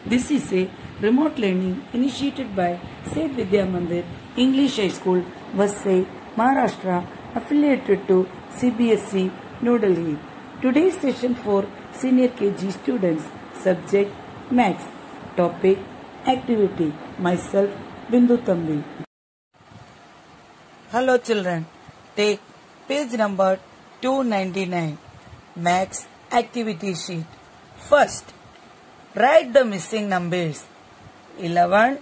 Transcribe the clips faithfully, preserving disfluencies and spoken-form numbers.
This is a remote learning initiated by Saint Vidya Mandir English High School, Vasai, Maharashtra, affiliated to C B S E, New Delhi. Today's session for Senior K G students. Subject Maths. Topic Activity. Myself Bindu Thambi. Hello children. Take page number two ninety-nine. Maths activity sheet. First, write the missing numbers eleven,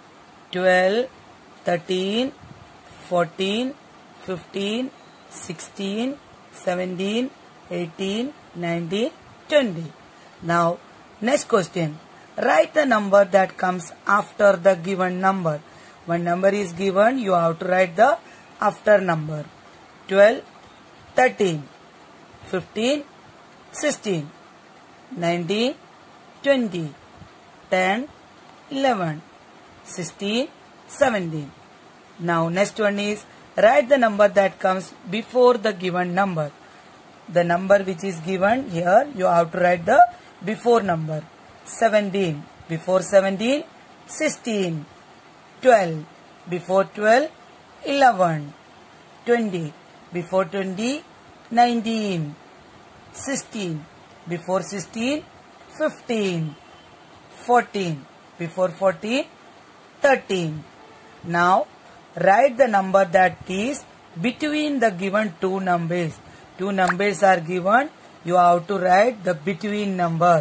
twelve, thirteen, fourteen, fifteen, sixteen, seventeen, eighteen, nineteen, twenty. Now, next question. Write the number that comes after the given number. When number is given, you have to write the after number. twelve, thirteen, fifteen, sixteen, nineteen, twenty, ten, eleven, sixteen, seventeen. Now next one is write the number that comes before the given number. The number which is given here, you have to write the before number. seventeen, before seventeen, sixteen, twelve, before twelve, eleven, twenty, before twenty, nineteen, sixteen, before sixteen, fifteen, fourteen, before fourteen, thirteen. Now, write the number that is between the given two numbers. Two numbers are given, you have to write the between number.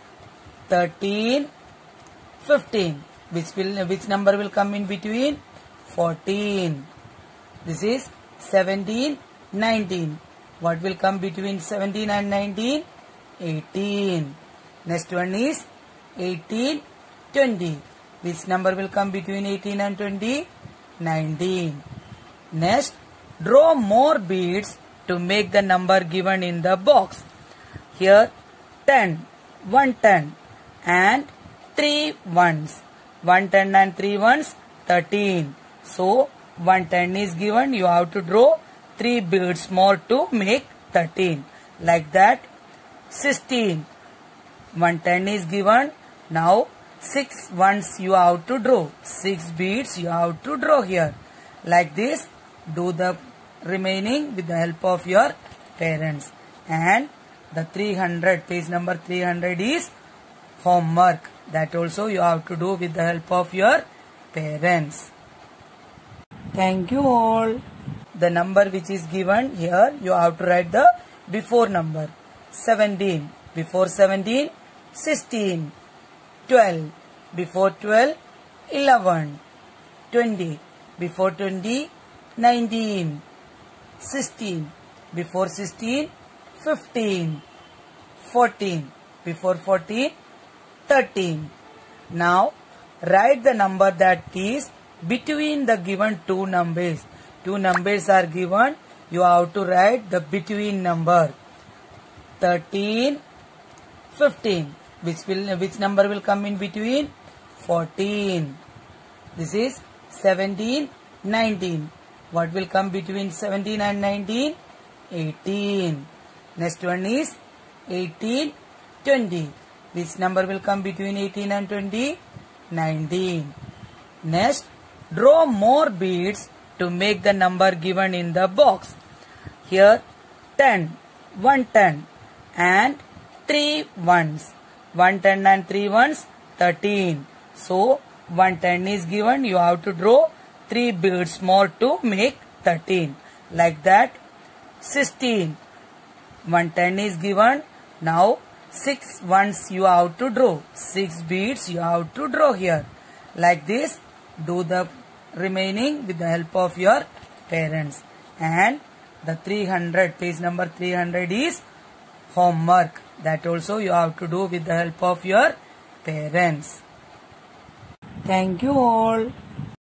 thirteen, fifteen. Which will, which number will come in between? fourteen. This is seventeen, nineteen. What will come between seventeen and nineteen? eighteen. Next one is eighteen, twenty. Which number will come between eighteen and twenty? nineteen. Next, draw more beads to make the number given in the box. Here, ten, one ten and three ones. one ten and three ones, thirteen. So, one ten is given, you have to draw three beads more to make thirteen. Like that, sixteen. one ten is given, now six ones you have to draw. six beads you have to draw here. Like this, do the remaining with the help of your parents. And the three hundred, page number three hundred is homework. That also you have to do with the help of your parents. Thank you all. The number which is given here, you have to write the before number. seventeen, before seventeen, sixteen, twelve, before twelve, eleven, twenty, before twenty, nineteen, sixteen, before sixteen, fifteen, fourteen, before fourteen, thirteen. Now, write the number that is between the given two numbers. Two numbers are given, you have to write the between number. thirteen, fifteen. Which will, which number will come in between? fourteen. This is seventeen, nineteen. What will come between seventeen and nineteen? eighteen. Next one is eighteen, twenty. Which number will come between eighteen and twenty? nineteen. Next, draw more beads to make the number given in the box. Here, ten, one ten and three ones. one ten and three ones, thirteen. So, one ten is given, you have to draw three beads more to make thirteen. Like that, sixteen. one ten is given, now six ones you have to draw. six beads you have to draw here. Like this, do the remaining with the help of your parents. And the three hundred, page number three hundred is homework. That also you have to do with the help of your parents. Thank you all.